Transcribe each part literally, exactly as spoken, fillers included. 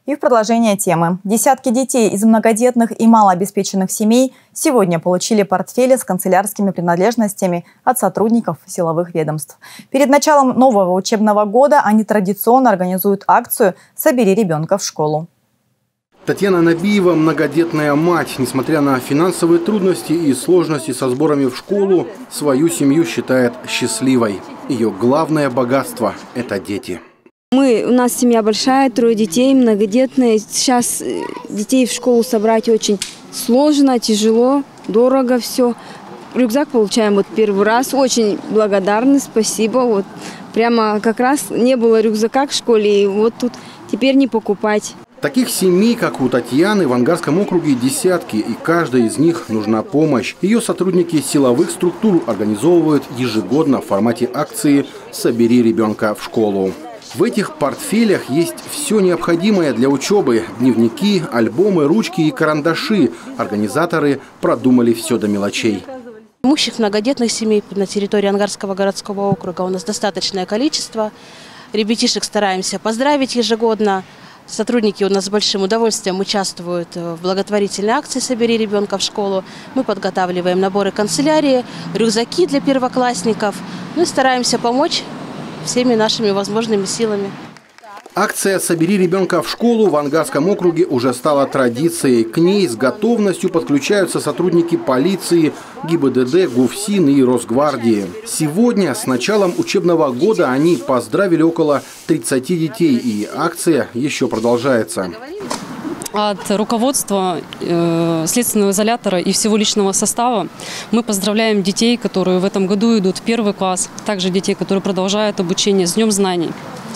И в продолжение темы. Десятки детей из многодетных и малообеспеченных семей сегодня получили портфели с канцелярскими принадлежностями от сотрудников силовых ведомств. Перед началом нового учебного года они традиционно организуют акцию «Собери ребенка в школу». Татьяна Набиева – многодетная мать. Несмотря на финансовые трудности и сложности со сборами в школу, свою семью считает счастливой. Ее главное богатство – это дети. Мы, у нас семья большая, трое детей, многодетные. Сейчас детей в школу собрать очень сложно, тяжело, дорого все. Рюкзак получаем вот первый раз. Очень благодарны, спасибо. Вот прямо как раз не было рюкзака в школе, и вот тут теперь не покупать. Таких семей, как у Татьяны, в Ангарском округе десятки, и каждой из них нужна помощь. Ее сотрудники силовых структур организовывают ежегодно в формате акции «Собери ребенка в школу». В этих портфелях есть все необходимое для учебы – дневники, альбомы, ручки и карандаши. Организаторы продумали все до мелочей. Имущих многодетных семей на территории Ангарского городского округа у нас достаточное количество. Ребятишек стараемся поздравить ежегодно. Сотрудники у нас с большим удовольствием участвуют в благотворительной акции «Собери ребенка в школу». Мы подготавливаем наборы канцелярии, рюкзаки для первоклассников. Ну и стараемся помочь всеми нашими возможными силами. Акция «Собери ребенка в школу» в Ангарском округе уже стала традицией. К ней с готовностью подключаются сотрудники полиции, ГИБДД, ГУФСИН и Росгвардии. Сегодня, с началом учебного года, они поздравили около тридцати детей, и акция еще продолжается. От руководства э, следственного изолятора и всего личного состава мы поздравляем детей, которые в этом году идут в первый класс, также детей, которые продолжают обучение, с Днем знаний.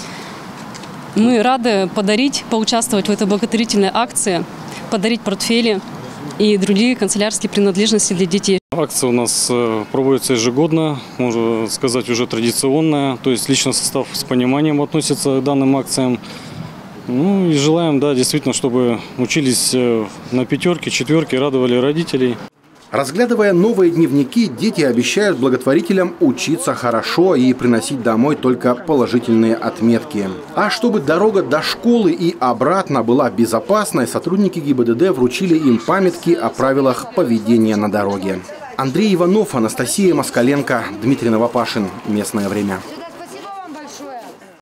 Мы рады подарить, поучаствовать в этой благотворительной акции, подарить портфели и другие канцелярские принадлежности для детей. Акция у нас проводится ежегодно, можно сказать, уже традиционная, то есть личный состав с пониманием относится к данным акциям. Ну и желаем, да, действительно, чтобы учились на пятерке, четверке, радовали родителей. Разглядывая новые дневники, дети обещают благотворителям учиться хорошо и приносить домой только положительные отметки. А чтобы дорога до школы и обратно была безопасной, сотрудники ГИБДД вручили им памятки о правилах поведения на дороге. Андрей Иванов, Анастасия Москаленко, Дмитрий Новопашин. Местное время.